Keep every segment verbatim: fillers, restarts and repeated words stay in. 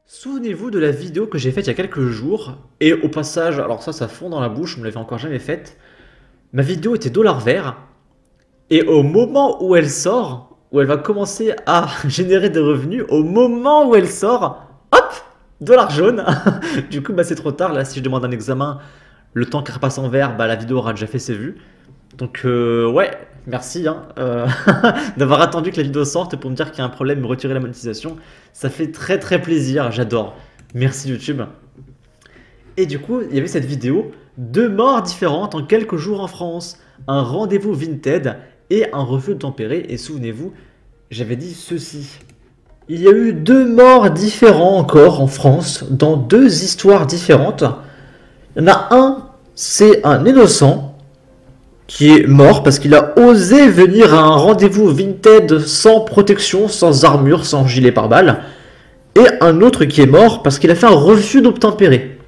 Souvenez-vous de la vidéo que j'ai faite il y a quelques jours, et au passage, alors ça, ça fond dans la bouche, je ne l'avais encore jamais faite. Ma vidéo était dollar vert, et au moment où elle sort, où elle va commencer à générer des revenus, au moment où elle sort, hop, dollar jaune. Du coup, bah, c'est trop tard, là, si je demande un examen, le temps qu'elle repasse en vert, bah, la vidéo aura déjà fait ses vues. Donc euh, ouais, merci hein, euh, d'avoir attendu que la vidéo sorte pour me dire qu'il y a un problème, me retirer la monétisation. Ça fait très très plaisir, j'adore. Merci YouTube. Et du coup, il y avait cette vidéo, deux morts différentes en quelques jours en France. Un rendez-vous Vinted et un refus de tempérer. Et souvenez-vous, j'avais dit ceci. Il y a eu deux morts différents encore en France, dans deux histoires différentes. Il y en a un, c'est un innocent qui est mort parce qu'il a osé venir à un rendez-vous Vinted sans protection, sans armure, sans gilet pare-balles. Et un autre qui est mort parce qu'il a fait un refus d'obtempérer.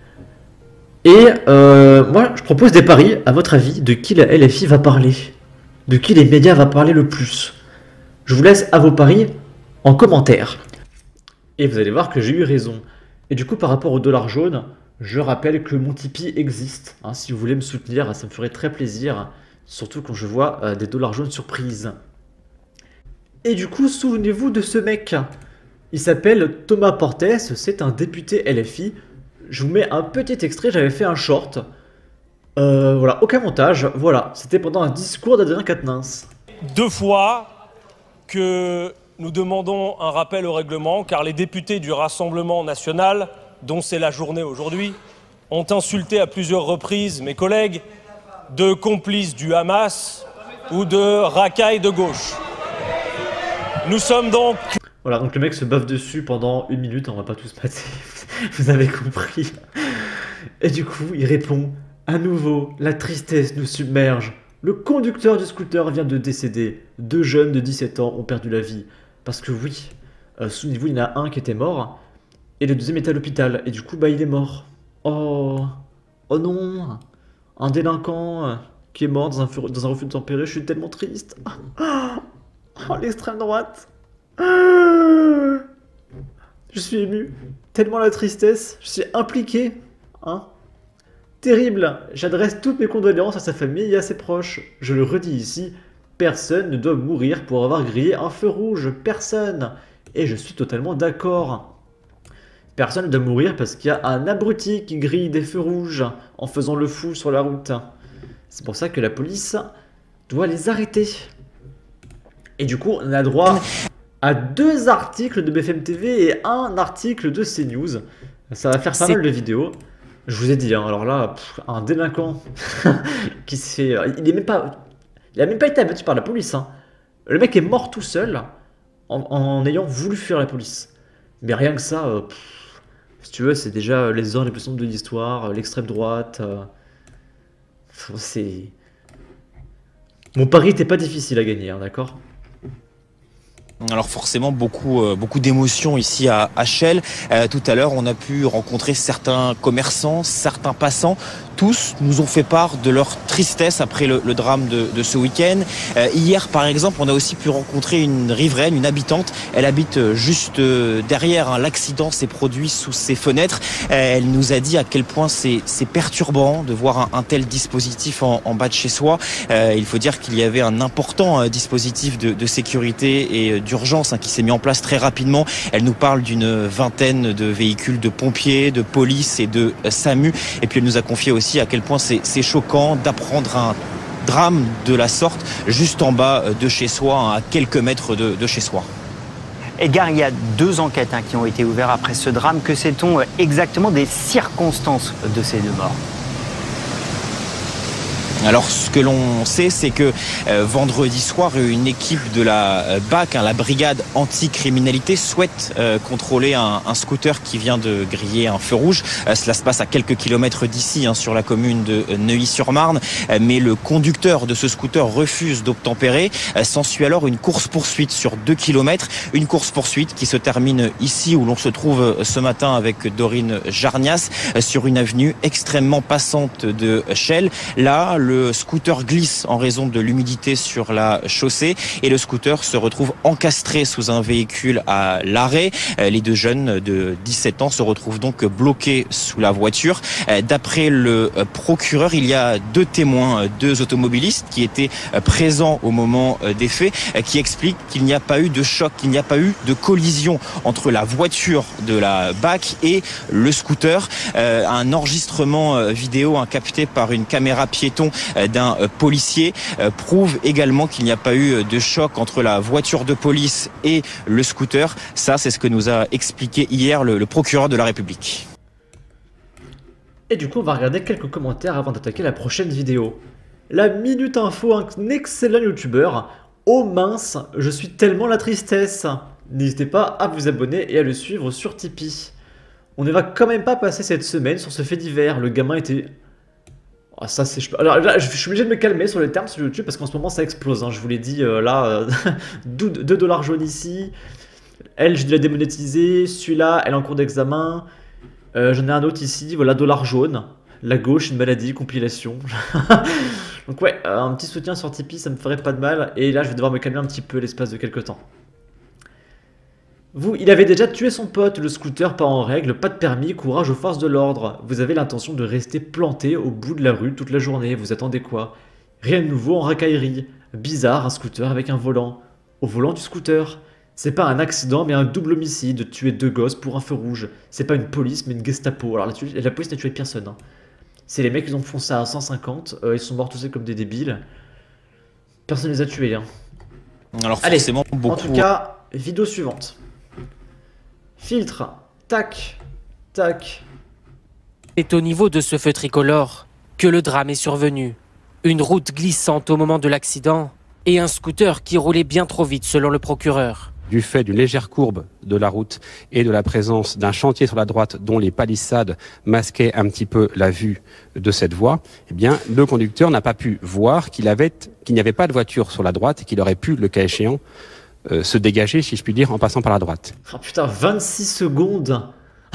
Et euh, moi, je propose des paris. À votre avis, de qui la L F I va parler? De qui les médias va parler le plus? Je vous laisse à vos paris en commentaire. Et vous allez voir que j'ai eu raison. Et du coup, par rapport au dollar jaune, je rappelle que mon Tipeee existe. Hein, si vous voulez me soutenir, ça me ferait très plaisir. Surtout quand je vois euh, des dollars jaunes surprises. Et du coup, souvenez-vous de ce mec. Il s'appelle Thomas Portes, c'est un député L F I. Je vous mets un petit extrait, j'avais fait un short. Euh, voilà, aucun montage. Voilà, c'était pendant un discours d'Adrien Quatennens. Deux fois que nous demandons un rappel au règlement, car les députés du Rassemblement national, dont c'est la journée aujourd'hui, ont insulté à plusieurs reprises mes collègues de complices du Hamas ou de racailles de gauche. Nous sommes donc... Voilà, donc le mec se baffe dessus pendant une minute, on va pas tous passer, vous avez compris. Et du coup, il répond, à nouveau, la tristesse nous submerge. Le conducteur du scooter vient de décéder. Deux jeunes de dix-sept ans ont perdu la vie. Parce que oui, euh, souvenez-vous, il y en a un qui était mort, et le deuxième était à l'hôpital, et du coup, bah il est mort. Oh, oh non, un délinquant euh, qui est mort dans un, dans un refus de tempérer, je suis tellement triste. Oh, l'extrême droite. Je suis ému, tellement la tristesse, je suis impliqué, hein. Terrible, j'adresse toutes mes condoléances à sa famille et à ses proches. Je le redis ici, personne ne doit mourir pour avoir grillé un feu rouge, personne. Et je suis totalement d'accord. Personne ne doit mourir parce qu'il y a un abruti qui grille des feux rouges en faisant le fou sur la route. C'est pour ça que la police doit les arrêter. Et du coup, on a droit à deux articles de B F M T V et un article de CNews. Ça va faire pas mal de vidéos. Je vous ai dit, hein, alors là, pff, un délinquant qui se fait... Il est même pas... Il a même pas été abattu par la police. Hein. Le mec est mort tout seul en, en ayant voulu fuir la police. Mais rien que ça, euh, pff, si tu veux, c'est déjà les heures les plus sombres de l'histoire, l'extrême droite. Euh, c'est... Mon pari n'était pas difficile à gagner, hein, d'accord ? Alors forcément beaucoup euh, beaucoup d'émotions ici à, à Chelles. Euh, tout à l'heure on a pu rencontrer certains commerçants, certains passants. Tous nous ont fait part de leur tristesse après le, le drame de, de ce week-end. Euh, hier par exemple on a aussi pu rencontrer une riveraine, une habitante. Elle habite juste derrière, hein. L'accident s'est produit sous ses fenêtres. Euh, elle nous a dit à quel point c'est perturbant de voir un, un tel dispositif en, en bas de chez soi. Euh, il faut dire qu'il y avait un important euh, dispositif de, de sécurité et euh, d'urgence hein, qui s'est mis en place très rapidement. Elle nous parle d'une vingtaine de véhicules de pompiers, de police et de euh, SAMU. Et puis elle nous a confié aussi à quel point c'est choquant d'apprendre un drame de la sorte juste en bas de chez soi, hein, à quelques mètres de, de chez soi. Edgar, il y a deux enquêtes hein, qui ont été ouvertes après ce drame. Que sait-on exactement des circonstances de ces deux morts ? Alors ce que l'on sait, c'est que euh, vendredi soir, une équipe de la euh, B A C, hein, la brigade anti-criminalité, souhaite euh, contrôler un, un scooter qui vient de griller un feu rouge. Euh, cela se passe à quelques kilomètres d'ici, hein, sur la commune de euh, Neuilly-sur-Marne. Euh, mais le conducteur de ce scooter refuse d'obtempérer. Euh, S'ensuit alors une course-poursuite sur deux kilomètres. Une course-poursuite qui se termine ici où l'on se trouve ce matin avec Dorine Jarnias, euh, sur une avenue extrêmement passante de Chelles. Là, le le scooter glisse en raison de l'humidité sur la chaussée et le scooter se retrouve encastré sous un véhicule à l'arrêt. Les deux jeunes de dix-sept ans se retrouvent donc bloqués sous la voiture. D'après le procureur, il y a deux témoins, deux automobilistes qui étaient présents au moment des faits, qui expliquent qu'il n'y a pas eu de choc, qu'il n'y a pas eu de collision entre la voiture de la B A C et le scooter. Euh, un enregistrement vidéo hein, capté par une caméra piéton euh, d'un euh, policier euh, prouve également qu'il n'y a pas eu de choc entre la voiture de police et le scooter. Ça, c'est ce que nous a expliqué hier le, le procureur de la République. Et du coup, on va regarder quelques commentaires avant d'attaquer la prochaine vidéo. La Minute Info, un excellent youtubeur. Oh mince, je suis tellement la tristesse. N'hésitez pas à vous abonner et à le suivre sur Tipeee. On ne va quand même pas passer cette semaine sur ce fait divers. Le gamin était... Oh, ça c'est... Alors là, je suis obligé de me calmer sur les termes sur YouTube parce qu'en ce moment ça explose. Hein. Je vous l'ai dit, euh, là, euh, deux dollars jaunes ici. Elle, je dû la démonétiser. Celui-là, elle est en cours d'examen. Euh, J'en ai un autre ici, voilà, dollar jaune. La gauche, une maladie, compilation. Donc ouais, euh, un petit soutien sur Tipeee, ça me ferait pas de mal. Et là, je vais devoir me calmer un petit peu l'espace de quelques temps. Vous, il avait déjà tué son pote, le scooter pas en règle, pas de permis, courage aux forces de l'ordre. Vous avez l'intention de rester planté au bout de la rue toute la journée, vous attendez quoi? Rien de nouveau en racaillerie. Bizarre, un scooter avec un volant. Au volant du scooter. C'est pas un accident mais un double homicide, tuer deux gosses pour un feu rouge. C'est pas une police mais une Gestapo. Alors la, la police n'a tué personne. Hein. C'est les mecs qui ont foncé à cent cinquante, euh, ils sont morts tous comme des débiles. Personne les a tués. Hein. Alors Allez, forcément, beaucoup... en tout cas, vidéo suivante. Filtre, tac, tac. C'est au niveau de ce feu tricolore que le drame est survenu. Une route glissante au moment de l'accident et un scooter qui roulait bien trop vite selon le procureur. Du fait d'une légère courbe de la route et de la présence d'un chantier sur la droite dont les palissades masquaient un petit peu la vue de cette voie, eh bien, le conducteur n'a pas pu voir qu'il avait, qu'il n'y avait pas de voiture sur la droite et qu'il aurait pu, le cas échéant, Euh, se dégager, si je puis dire, en passant par la droite. Oh putain, vingt-six secondes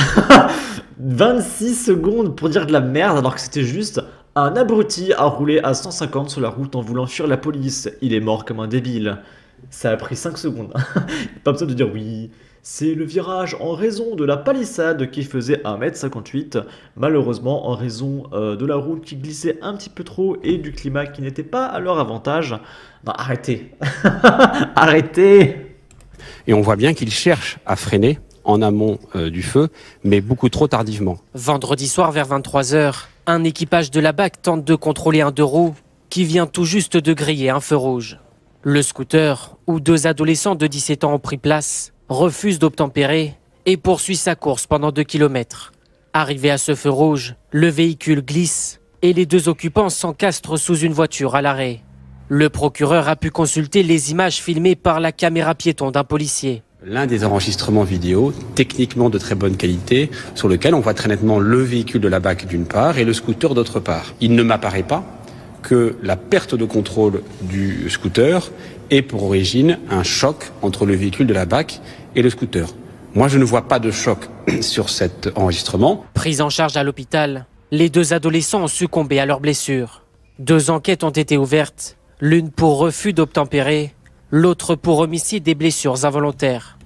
vingt-six secondes pour dire de la merde alors que c'était juste un abruti a roulé à cent cinquante sur la route en voulant fuir la police. Il est mort comme un débile. Ça a pris cinq secondes. Pas besoin de dire oui. C'est le virage en raison de la palissade qui faisait un mètre cinquante-huit. Malheureusement, en raison euh, de la route qui glissait un petit peu trop et du climat qui n'était pas à leur avantage. Non, arrêtez. Arrêtez. Et on voit bien qu'il cherche à freiner en amont euh, du feu, mais beaucoup trop tardivement. Vendredi soir vers vingt-trois heures, un équipage de la B A C tente de contrôler un deux roues qui vient tout juste de griller un feu rouge. Le scooter, où deux adolescents de dix-sept ans ont pris place, refuse d'obtempérer et poursuit sa course pendant deux kilomètres. Arrivé à ce feu rouge, le véhicule glisse et les deux occupants s'encastrent sous une voiture à l'arrêt. Le procureur a pu consulter les images filmées par la caméra piéton d'un policier. L'un des enregistrements vidéo, techniquement de très bonne qualité, sur lequel on voit très nettement le véhicule de la B A C d'une part et le scooter d'autre part. Il ne m'apparaît pas que la perte de contrôle du scooter ait pour origine un choc entre le véhicule de la B A C et le scooter. Moi, je ne vois pas de choc sur cet enregistrement. Pris en charge à l'hôpital, les deux adolescents ont succombé à leurs blessures. Deux enquêtes ont été ouvertes, l'une pour refus d'obtempérer, l'autre pour homicide et blessures involontaires.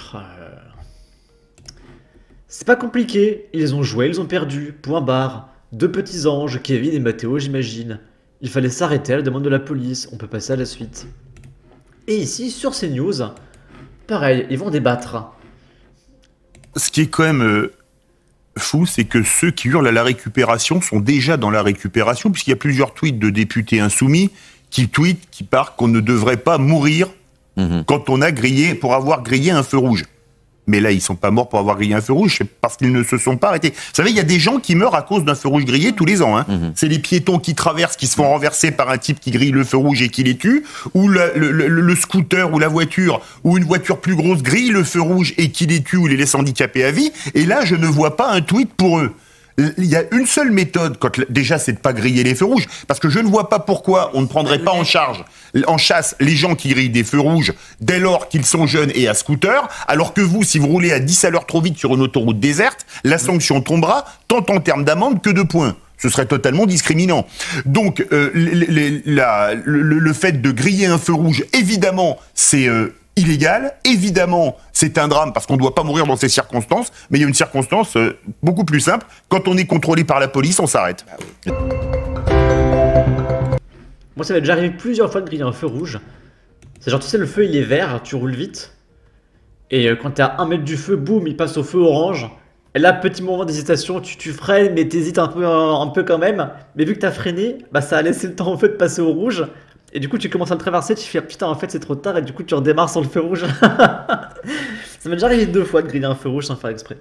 C'est pas compliqué, ils ont joué, ils ont perdu, point barre. Deux petits anges, Kevin et Mathéo, j'imagine. Il fallait s'arrêter à la demande de la police, on peut passer à la suite. Et ici, sur CNews, pareil, ils vont débattre. Ce qui est quand même euh, fou, c'est que ceux qui hurlent à la récupération sont déjà dans la récupération, puisqu'il y a plusieurs tweets de députés insoumis qui tweetent, qui parlent qu'on ne devrait pas mourir mmh. quand on a grillé, pour avoir grillé un feu rouge. Mais là, ils sont pas morts pour avoir grillé un feu rouge, c'est parce qu'ils ne se sont pas arrêtés. Vous savez, il y a des gens qui meurent à cause d'un feu rouge grillé tous les ans. Hein. Mmh. C'est les piétons qui traversent, qui se font renverser par un type qui grille le feu rouge et qui les tue, ou le, le, le, le scooter ou la voiture, ou une voiture plus grosse grille le feu rouge et qui les tue ou les laisse handicapés à vie. Et là, je ne vois pas un tweet pour eux. Il y a une seule méthode, quand, déjà, c'est de pas griller les feux rouges, parce que je ne vois pas pourquoi on ne prendrait pas en charge, en chasse, les gens qui grillent des feux rouges dès lors qu'ils sont jeunes et à scooter, alors que vous, si vous roulez à dix à l'heure trop vite sur une autoroute déserte, la sanction tombera tant en termes d'amende que de points. Ce serait totalement discriminant. Donc, euh, les, les, la, le, le fait de griller un feu rouge, évidemment, c'est euh, illégal. Évidemment, c'est un drame parce qu'on ne doit pas mourir dans ces circonstances. Mais il y a une circonstance euh, beaucoup plus simple. Quand on est contrôlé par la police, on s'arrête. Moi, ça m'est déjà arrivé plusieurs fois de griller un feu rouge. C'est genre, tu sais, le feu, il est vert, tu roules vite. Et euh, quand t'es à un mètre du feu, boum, il passe au feu orange. Et là, petit moment d'hésitation, tu, tu freines, mais t'hésites un peu, un, un peu quand même. Mais vu que t'as freiné, bah ça a laissé le temps au feu de passer au rouge. Et du coup, tu commences à le traverser, tu fais putain, en fait, c'est trop tard. Et du coup, tu redémarres sur le feu rouge. Ça m'est déjà arrivé deux fois de griller un feu rouge sans faire exprès.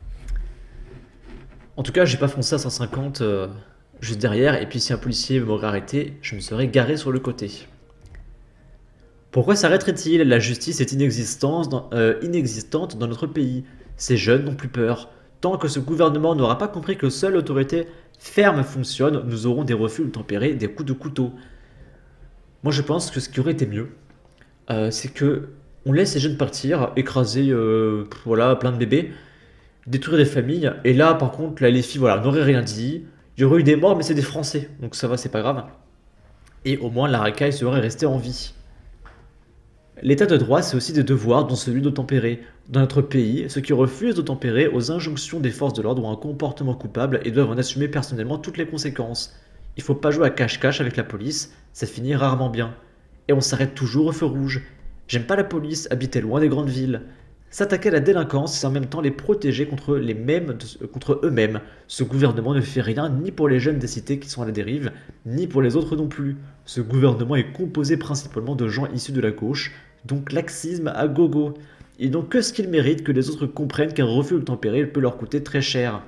En tout cas, j'ai pas foncé à cent cinquante euh, juste derrière. Et puis, si un policier m'aurait arrêté, je me serais garé sur le côté. Pourquoi s'arrêterait-il? La justice est inexistante dans, euh, inexistante dans notre pays. Ces jeunes n'ont plus peur. Tant que ce gouvernement n'aura pas compris que seule l'autorité ferme fonctionne, nous aurons des refus tempérés, des coups de couteau. Moi je pense que ce qui aurait été mieux, euh, c'est que on laisse ces jeunes partir, écraser euh, voilà, plein de bébés, détruire des familles, et là par contre là, les filles voilà, n'auraient rien dit, il y aurait eu des morts mais c'est des Français, donc ça va, c'est pas grave. Et au moins la racaille serait restée en vie. L'état de droit, c'est aussi des devoirs, dont celui d'obtempérer. Dans notre pays, ceux qui refusent d'obtempérer aux injonctions des forces de l'ordre ont un comportement coupable et doivent en assumer personnellement toutes les conséquences. Il faut pas jouer à cache-cache avec la police, ça finit rarement bien. Et on s'arrête toujours au feu rouge. J'aime pas la police, habiter loin des grandes villes. S'attaquer à la délinquance, c'est en même temps les protéger contre les mêmes, contre eux-mêmes. Ce gouvernement ne fait rien ni pour les jeunes des cités qui sont à la dérive, ni pour les autres non plus. Ce gouvernement est composé principalement de gens issus de la gauche, donc laxisme à gogo. Ils n'ont que ce qu'ils méritent, que les autres comprennent qu'un refus obtempéré peut leur coûter très cher.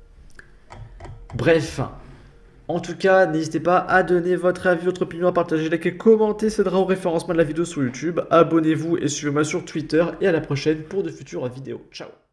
Bref, en tout cas, n'hésitez pas à donner votre avis, votre opinion, à partager, liker, commenter, ça aidera au référencement de la vidéo sur YouTube. Abonnez-vous et suivez-moi sur Twitter et à la prochaine pour de futures vidéos. Ciao.